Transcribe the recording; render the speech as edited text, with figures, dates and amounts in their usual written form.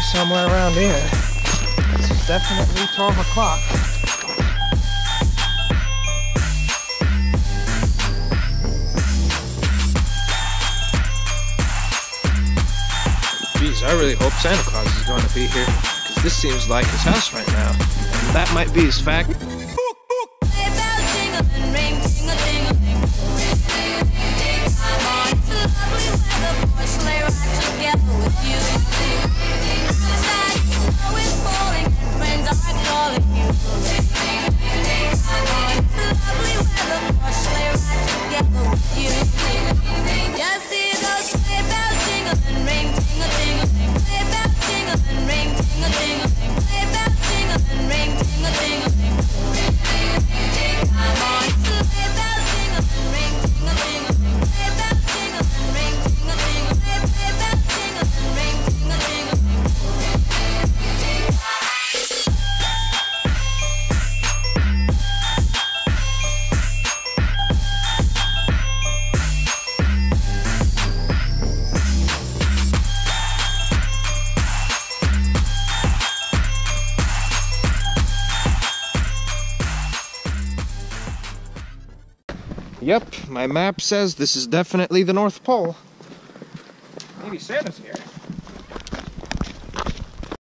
be somewhere around here. It's definitely 12 o'clock. Geez, I really hope Santa Claus is going to be here, because this seems like his house right now. And that might be his fact. Yep, my map says this is definitely the North Pole. Maybe Santa's here.